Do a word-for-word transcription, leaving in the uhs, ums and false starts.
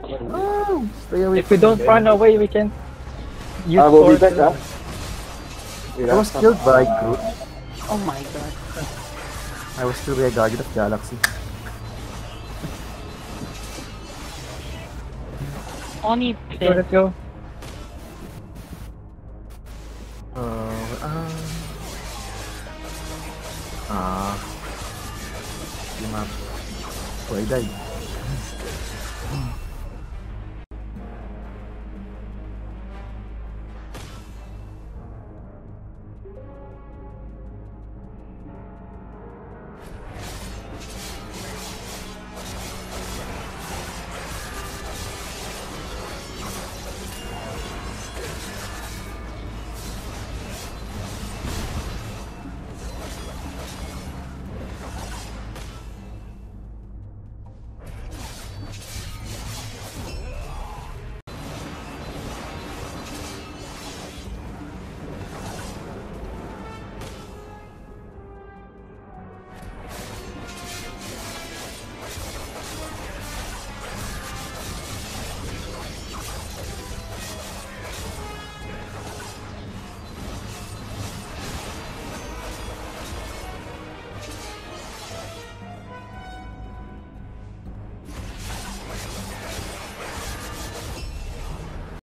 Oh, stay away If we from don't me. run away, we can use I will be force. back, ah. Wait, I ah. was killed by Groot. Oh my god. I was killed by a Guardian of Galaxy. Oni Let's go, pit. let's go. Uh, ah. Ah. Yung map. Oh, I died.